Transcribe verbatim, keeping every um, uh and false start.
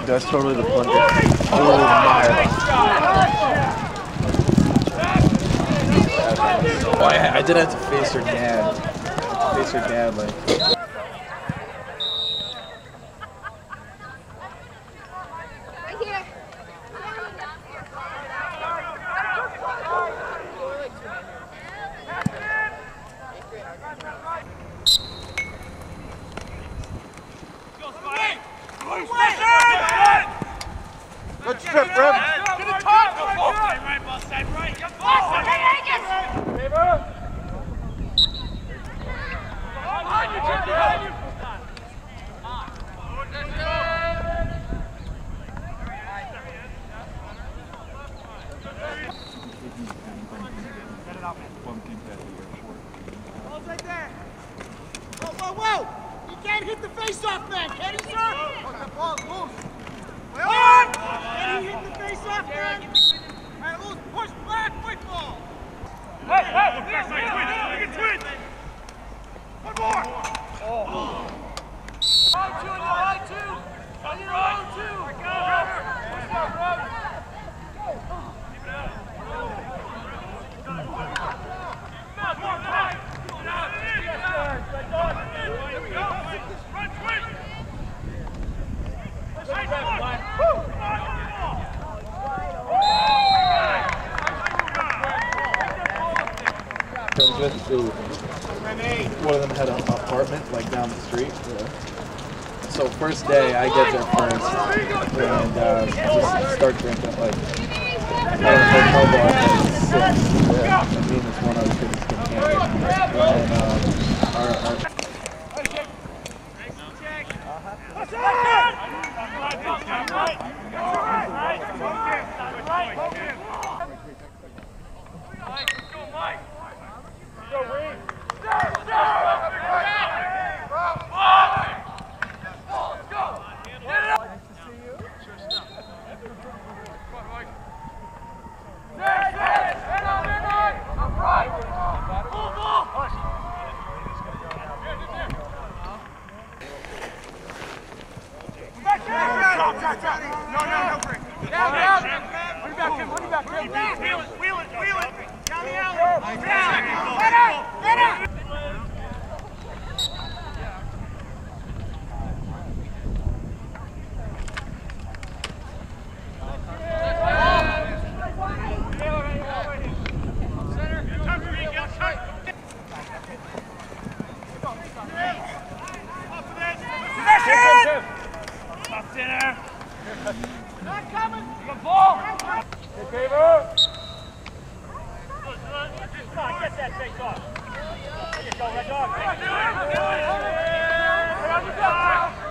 That's totally the plunder. Oh my. Oh, I, I did have to face her dad. Face her dad, like. Good strip, Rip. To the top. Right, ball side, right. Favor. Behind you, Jim, behind you. Ball's right there. Whoa, whoa, whoa. You can't hit the face-off, man. Can you, sir? Oh, that ball's loose. On! Can you hit the face-off, man? All right, loose. Push back, quick ball. Hey, hey, twin, twin, twin, twin. One more. Oh. Line two on your line two. On your line two. Push up, Rob. Keep it out. Here we go. Run, twin. One of them had an apartment like down the street. Yeah. So first day I get there first and uh, just start drinking like I don't know bar six. Yeah. I mean it's one I was getting skin candy. And um, our, our No, no, no break. Down, down. Money back, Kim. Money back, Kim. Wheel it, wheel it, wheel it. Down the alley. Down. Better, better. Not coming! The ball! Hey, Favor! Come on, get that face off. There you go, Red Dog. Do it! Do it!